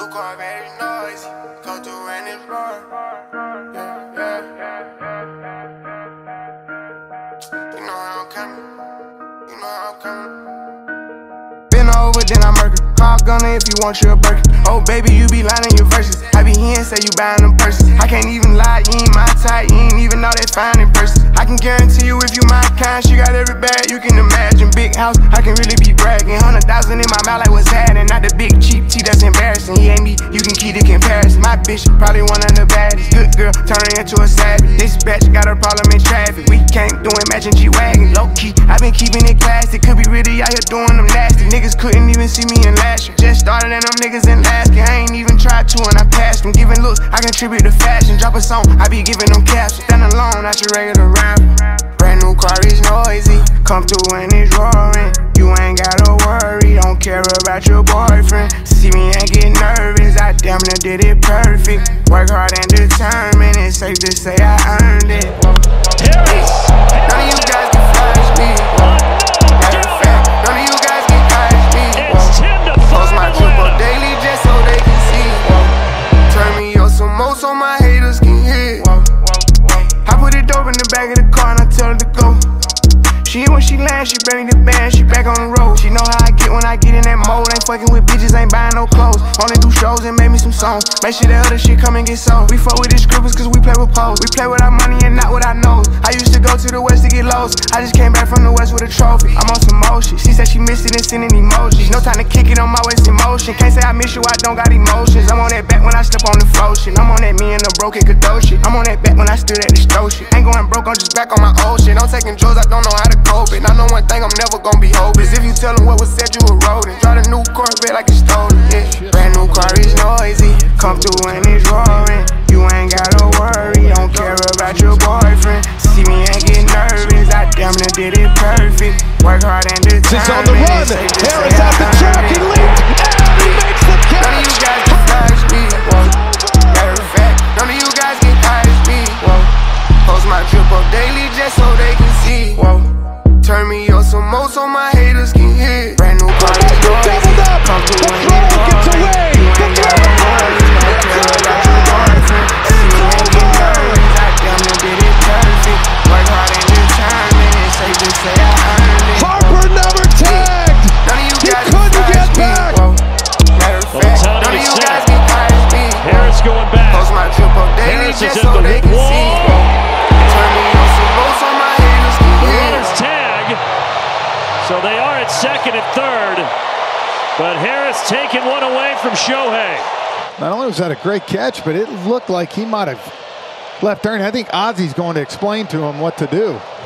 car very noisy. Go through and it's roar. Yeah, yeah. You know how I'm coming. You know how I'm coming. Been over, then I murder. Call gunner if you want your burger. Oh baby, you be lying your verses. I be here and say you buying them purses. I can't even lie, you ain't my type. You ain't even know that fine in person. I can guarantee you if you my kind, she got every bag you can imagine. Big house, I can really be bragging. 100,000 in my mouth like what's happening. Not the big cheap tea that's embarrassing. He ain't me, you can keep the comparison. My bitch probably one of the baddest. Good girl, turn her into a savage. This bitch got a problem in traffic. We can't do it, matching G-Wagon. Low key, I been keeping it classy. Could be really out here doing them nasty. Niggas couldn't even see me in last year. Just started and them niggas in last year. I ain't even tried to and I passed them. Giving looks, I contribute to fashion. Drop a song, I be giving them captions. Stand alone, not your regular rapper. Brand new car is noisy. Come through and it's roaring. You ain't gotta worry, don't care about your boyfriend. See me and get nervous, I damn near did it perfect. Work hard and determined, it's safe to say I earned it. None of you guys can flash me. Matter of fact, none of you guys can catch me. Post my drip up daily just so they can see. Turn me up some more so my haters can hear. I put it dope in the back of the car and I tell her to go. She when she lands, she bring the band, she back on the road. She know how I get when I get in that mode. Ain't fucking with bitches, ain't buying no clothes. Only do shows and make me some songs. Make sure that other shit come and get sold. We fuck with these scribbles cause we play with pose. We play with our money and not with our nose. I used to go to the west to get lost. I just came back from the west with a trophy. I'm on some motion. She said she missed it and sending emojis. No time to kick it on my waist in motion. Can't say I miss you, I don't got emotions. I'm on that back when I step on the flow shit. I'm on that me and the broken Kadoshi. I'm on that back when I stood at the stove shit. Ain't going broke, I'm just back on my old shit. I'm taking drugs, I don't know how to cope it. I know one thing, I'm never gonna be hopeless. If you tell them what was said, you were rodent. Drive a new Corvette like it's stolen, yeah. Brand new car is noisy. Come through and it's roaring. You ain't gotta worry, don't care about your boyfriend. See me and get nervous, I damn near did it perfect. Work hard and determined. It's on the run. Harris at the track and leaped, and he makes the catch. None of you guys can flash me. Matter of fact, none of you guys can catch me. Post my drip up daily just so they can see. Turn me up some more so my haters can hear. Brand new car is noisy. Come through and get away. You ain't gotta worry, don't care about your boyfriend. See me and get nervous, I damn near did it perfect. Work hard and determined, it's safe to say I earned it. Harper never tagged. None of you He guys couldn't get back. Matter of fact, none of you guys can catch me. Harris going back. Post my drip up daily Harris just is so in the they can Woah. see. Turn me up some more so my haters can hear. Tag. So they are at second and third, but Harris taking one away from Shohei. Not only was that a great catch, but it looked like he might have left Ernie. I think Ozzy's going to explain to him what to do.